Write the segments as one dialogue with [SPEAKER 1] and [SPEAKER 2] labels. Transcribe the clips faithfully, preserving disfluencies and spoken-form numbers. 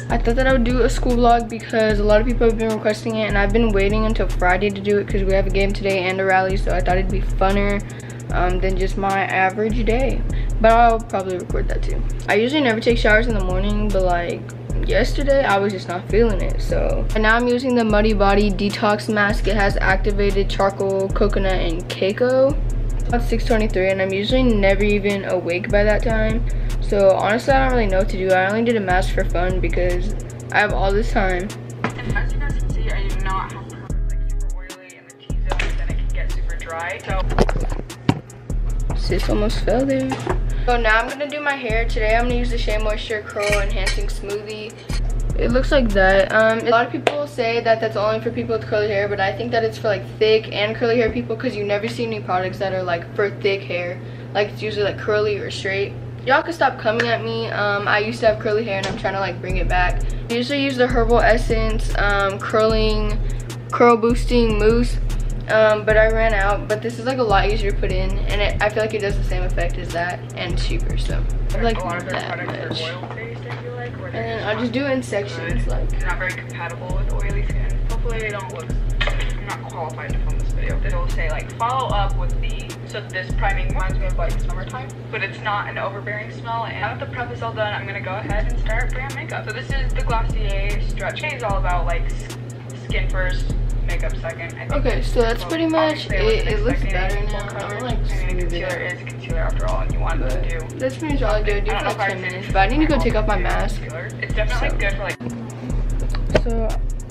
[SPEAKER 1] I thought that I would do a school vlog because a lot of people have been requesting it, and I've been waiting until Friday to do it because we have a game today and a rally, so I thought it'd be funner um, than just my average day. But I'll probably record that too. I usually never take showers in the morning, but like yesterday I was just not feeling it. So and now I'm using the Muddy Body detox mask. It has activated charcoal, coconut, and Keiko. It's six twenty-three and I'm usually never even awake by that time. So honestly, I don't really know what to do. I only did a mask for fun because I have all this time.
[SPEAKER 2] And as you guys can see, I do not have to like super oily in the T-zone, then it can get super dry. So
[SPEAKER 1] sis almost fell there. So now I'm gonna do my hair. Today I'm gonna use the Shea Moisture Curl Enhancing Smoothie. It looks like that. Um, a lot of people say that that's only for people with curly hair, but I think that it's for like thick and curly hair people because you never see any products that are like for thick hair. Like it's usually like curly or straight. Y'all can stop coming at me. Um, I used to have curly hair and I'm trying to like bring it back. I usually use the Herbal Essence um, curling, curl boosting mousse. Um, but I ran out, but this is like a lot easier to put in, and it, I feel like it does the same effect as that and cheaper, so I like
[SPEAKER 2] a lot of their
[SPEAKER 1] that
[SPEAKER 2] products
[SPEAKER 1] much.
[SPEAKER 2] are oil based, I feel like,
[SPEAKER 1] And then I'll just do it in sections,
[SPEAKER 2] good.
[SPEAKER 1] like
[SPEAKER 2] They're not very compatible with oily skin. Hopefully they don't look, I'm not qualified to film this video. It'll say like follow up with the, so this priming reminds me of like summertime, but it's not an overbearing smell. And now that the prep is all done, I'm gonna go ahead and start brand makeup. So this is the Glossier Stretch. It's all about like skin first, makeup second. I think
[SPEAKER 1] okay, so that's pretty much it. It looks better
[SPEAKER 2] anything
[SPEAKER 1] now.
[SPEAKER 2] full
[SPEAKER 1] I
[SPEAKER 2] coverage.
[SPEAKER 1] like
[SPEAKER 2] I mean, a
[SPEAKER 1] smooth it
[SPEAKER 2] concealer
[SPEAKER 1] out.
[SPEAKER 2] is a concealer after all, and you want
[SPEAKER 1] But
[SPEAKER 2] to do.
[SPEAKER 1] that's pretty much all I do. I do
[SPEAKER 2] I
[SPEAKER 1] for
[SPEAKER 2] don't know
[SPEAKER 1] like
[SPEAKER 2] if I
[SPEAKER 1] ten minutes,
[SPEAKER 2] finished
[SPEAKER 1] but I need to go
[SPEAKER 2] my
[SPEAKER 1] take off my
[SPEAKER 2] all
[SPEAKER 1] mask.
[SPEAKER 2] concealer. It's definitely
[SPEAKER 1] So-
[SPEAKER 2] good for like.
[SPEAKER 1] So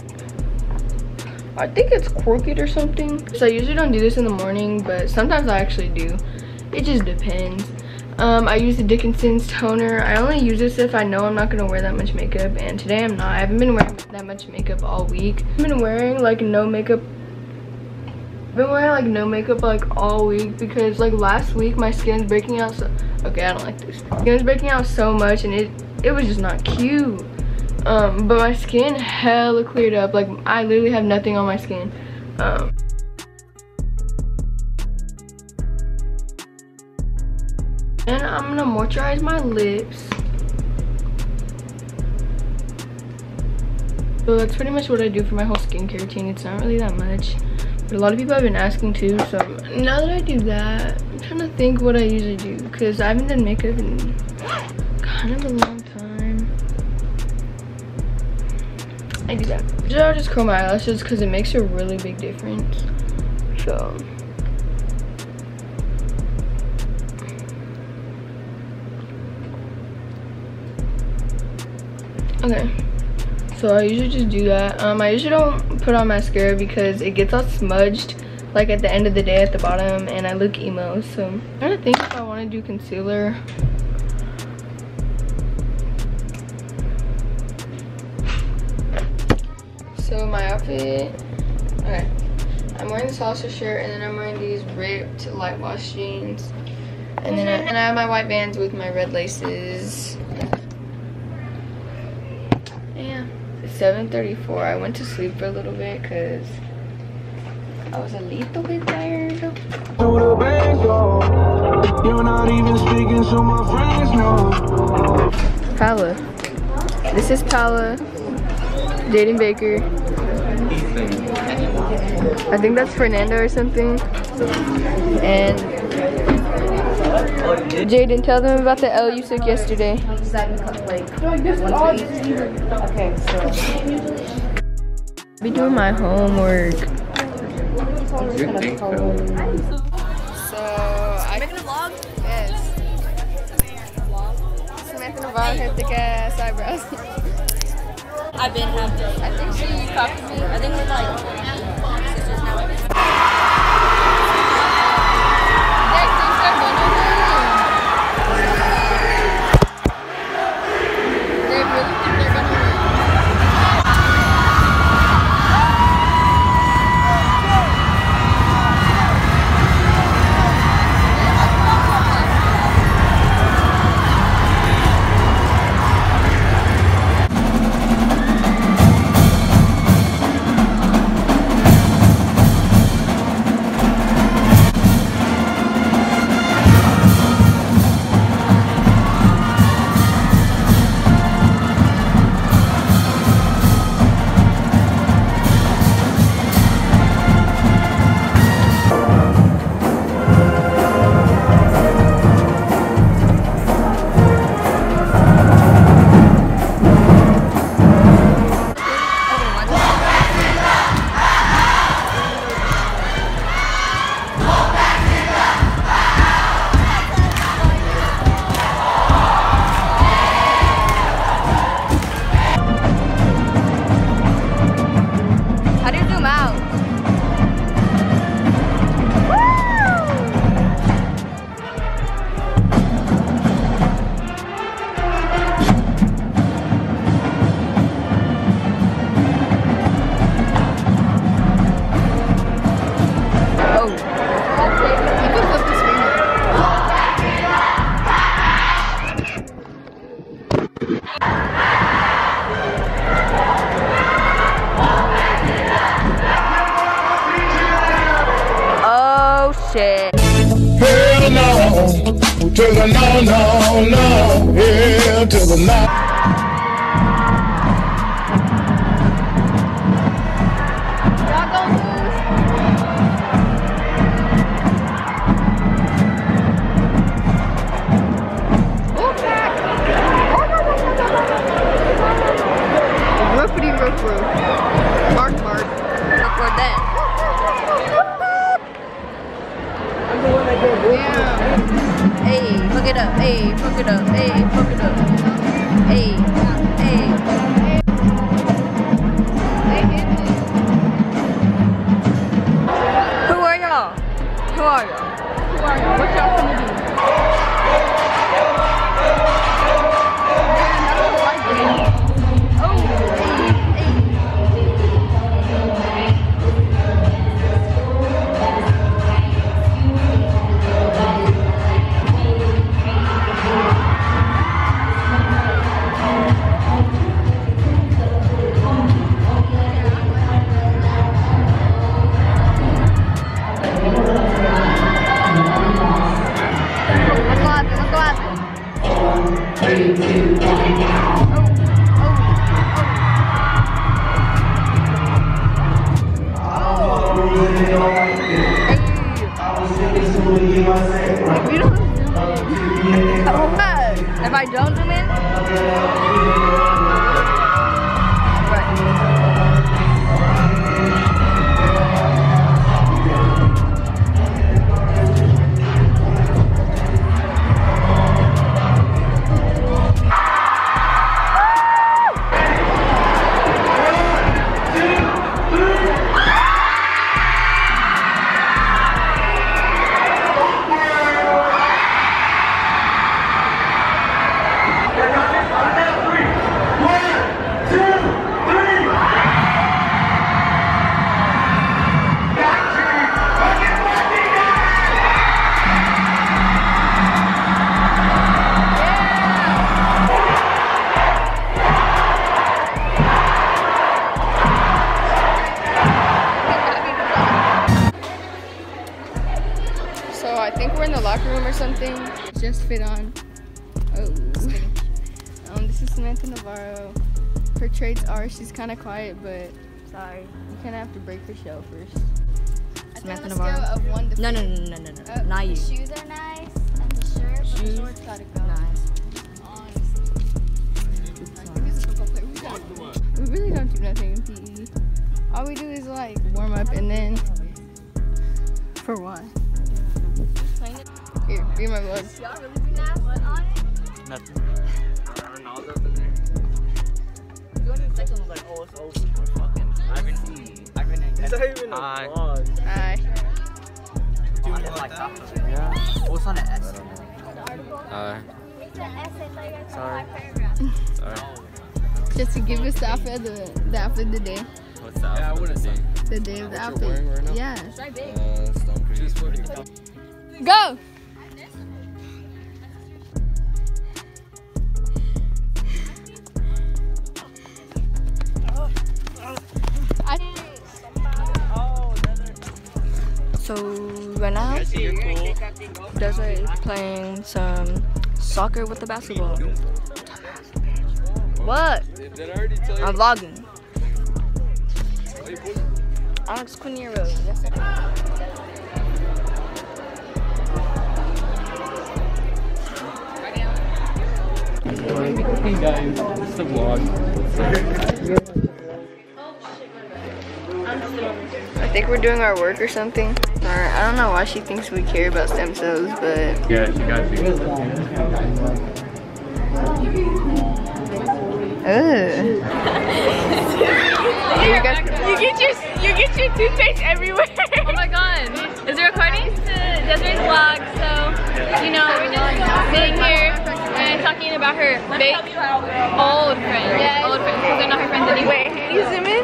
[SPEAKER 1] I think it's Crooked or something. So I usually don't do this in the morning, but sometimes I actually do. It just depends. Um, I use the Dickinson's toner. I only use this if I know I'm not gonna wear that much makeup, and today I'm not. I haven't been wearing that much makeup all week. I've been wearing like no makeup. I've been wearing like no makeup like all week because like last week my skin's breaking out so okay, I don't like this. Skin's breaking out so much and it it was just not cute. Um, but my skin hella cleared up. Like I literally have nothing on my skin. Um, and I'm gonna moisturize my lips. So that's pretty much what I do for my whole skincare routine. It's not really that much, but a lot of people have been asking too. So now that I do that, I'm trying to think what I usually do because I haven't done makeup in kind of a long time. I do that. Usually I'll just curl my eyelashes because it makes a really big difference. So okay, so I usually just do that. Um, I usually don't put on mascara because it gets all smudged like at the end of the day at the bottom, and I look emo. So I'm trying to think if I want to do concealer. So my outfit, okay, I'm wearing this Hollister shirt, and then I'm wearing these ripped light wash jeans, and then I, and I have my white Vans with my red laces. Yeah, it's seven thirty-four. I went to sleep for a little bit because I was a little bit tired.
[SPEAKER 3] You're not even speaking, so my friends know.
[SPEAKER 1] Paula. This is Paula. Jaden Baker. I think that's Fernando or something. And Jaden, tell them about the L you took yesterday.
[SPEAKER 4] Okay, so
[SPEAKER 1] Be doing my homework.
[SPEAKER 4] You think so?
[SPEAKER 1] So I making a vlog. Yes. Samantha Navarro had thick ass eyebrows.
[SPEAKER 5] I've been having.
[SPEAKER 1] I think she copied me.
[SPEAKER 5] I think we're like sisters now.
[SPEAKER 1] Jack, please stop going over there. They really think they're gonna win.
[SPEAKER 3] to the no, no, no, yeah, to the no.
[SPEAKER 1] Mark, Mark.
[SPEAKER 5] Record that.
[SPEAKER 1] Yeah.
[SPEAKER 5] Hey, fuck it up. Hey, fuck it up. Hey, fuck it up. Hey, hey. Who are y'all? Who are y'all?
[SPEAKER 1] Who are y'all? What y'all gonna do?
[SPEAKER 5] If I don't zoom in,
[SPEAKER 1] I think we're in the locker room or something. Just fit on. Oh. Um, this is Samantha Navarro. Her traits are she's kind of quiet, but sorry, you kind of have to break her shell first.
[SPEAKER 5] Samantha Navarro.
[SPEAKER 1] Of one to
[SPEAKER 5] no, no, no, no, no, no,
[SPEAKER 1] uh,
[SPEAKER 5] not you.
[SPEAKER 1] The shoes are nice, and the shirt, but the shorts gotta go.
[SPEAKER 5] Nice.
[SPEAKER 1] We really don't do nothing in P E. All we do is like warm up and then for what? Here, read my gloves.
[SPEAKER 5] Y'all really do that? What on it?
[SPEAKER 6] Nothing. Ronaldo over there. You went in the section was like, oh, it's over. We're fucking. I've been. I've been.
[SPEAKER 7] It's not even a vlog.
[SPEAKER 1] Hi.
[SPEAKER 6] Doing it like top of it. Yeah. What's on an S?
[SPEAKER 7] Uh,
[SPEAKER 6] Sorry.
[SPEAKER 7] sorry.
[SPEAKER 1] Just to give us the outfit of the, the outfit of the day.
[SPEAKER 7] What's that? Yeah, I wouldn't say.
[SPEAKER 1] The day of the
[SPEAKER 7] What
[SPEAKER 1] outfit.
[SPEAKER 7] you're wearing right now?
[SPEAKER 1] Yeah.
[SPEAKER 7] Uh, Stone Creek.
[SPEAKER 1] Go!
[SPEAKER 5] So right now, Desiree is playing some soccer with the basketball. What?
[SPEAKER 7] Did I already tell you?
[SPEAKER 5] I'm vlogging. Alex Quinero. Yes, sir.
[SPEAKER 7] Hey guys, it's a vlog.
[SPEAKER 1] I think we're doing our work or something. Or I don't know why she thinks we care about stem cells, but
[SPEAKER 7] Yeah, she got you.
[SPEAKER 1] ugh. You guys
[SPEAKER 8] You get your you get your toothpaste everywhere. Oh my god. Is it recording? Desiree's vlog, so you know, we're just sitting here and talking about her fake old friends. Yeah. Old friends, because they're not her friends anymore. Wait, can you zoom in?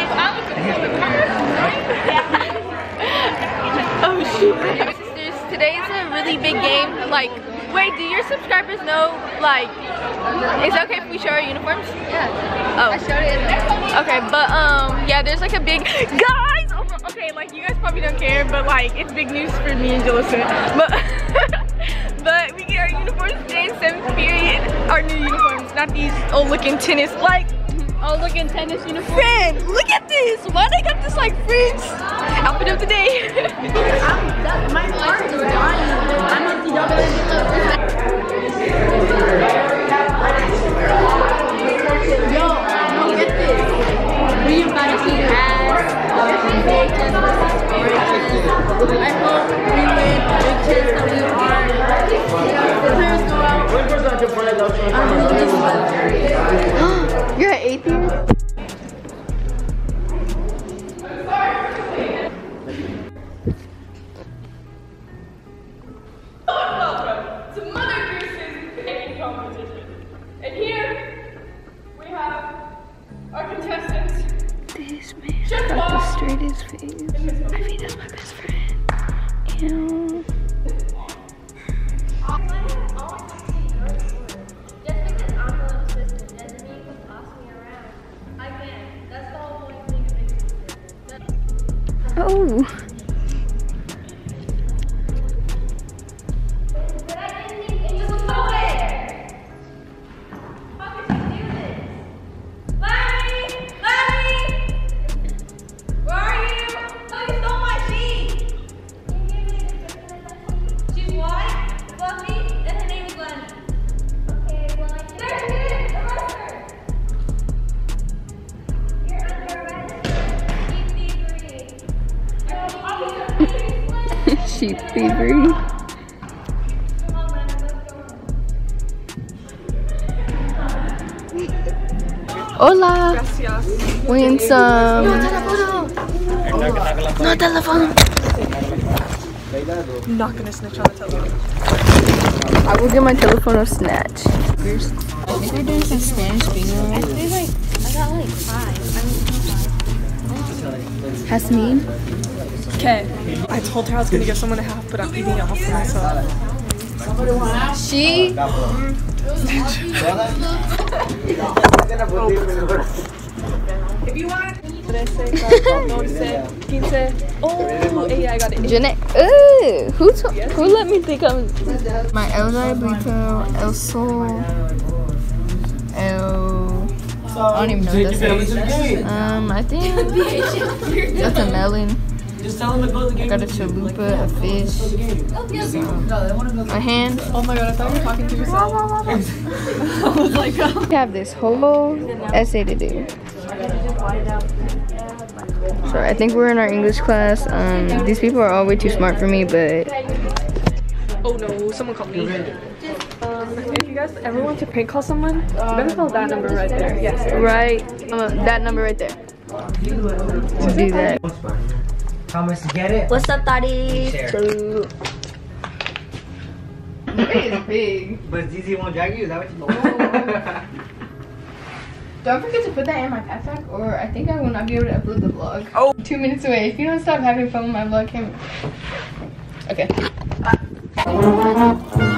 [SPEAKER 8] Oh shoot. Sisters, today's a really big game. Like, wait, do your subscribers know, like, is it okay if we show our uniforms?
[SPEAKER 1] Yeah.
[SPEAKER 8] Oh.
[SPEAKER 1] I showed it in there.
[SPEAKER 8] Okay, but um, yeah, there's like a big guys. Oh, okay, like you guys probably don't care, but like it's big news for me and Jalissa. But But we get our uniforms today in seventh period. Our new uniforms, not these old looking tennis like old looking tennis uniforms. Friend, look at this. Why they got this like fringe outfit of the day?
[SPEAKER 4] My heart is dying. I'm not the Yo, look at this. We about to see ass. Big chest versus orange chest. I hope we win. Big chest that we are. The players go out. I'm really just
[SPEAKER 1] You're at eighth year?
[SPEAKER 8] It's a Mother Goose's baking competition. And here we have our contestants.
[SPEAKER 1] This man got the straightest face. I mean, that's my best friend. Ew. Oh. Sheep thievery. Hola. We in some. No telephone.
[SPEAKER 8] I'm not gonna snitch on the telephone.
[SPEAKER 1] I will get my telephone or snatch.
[SPEAKER 4] I think we're doing some Spanish bingo. I think like I got like five.
[SPEAKER 1] Hasmin.
[SPEAKER 8] Okay. I told her I was gonna give someone a half, but I'm eating it all for myself.
[SPEAKER 1] She.
[SPEAKER 8] If you want. Oh, yeah, I got it.
[SPEAKER 1] Jeanette. Ooh, who told? Who let me think I'm? My El Diablito, El Sol, El. I don't even know what that is. Um, I think that's a melon.
[SPEAKER 6] Just tell him to go to the game.
[SPEAKER 1] I got a chalupa, a fish, um, a hand.
[SPEAKER 8] Oh my god, I thought you were talking to yourself. I was like, oh.
[SPEAKER 1] We have this whole essay to do. So I think we're in our English class. Um, these people are all way too smart for me, but.
[SPEAKER 8] Oh no, someone called me. Um, if you guys ever want to prank call someone, you better call that number right there. Yes.
[SPEAKER 1] Right. Um, that number right there. To do that.
[SPEAKER 6] How much to get it?
[SPEAKER 4] What's up, Daddy?
[SPEAKER 1] It is big.
[SPEAKER 6] But Z Z won't drag you? Is that what you
[SPEAKER 1] Don't forget to put that in my backpack, or I think I will not be able to upload the vlog. Oh, two minutes away. If you don't stop having fun with my vlog camera. Okay.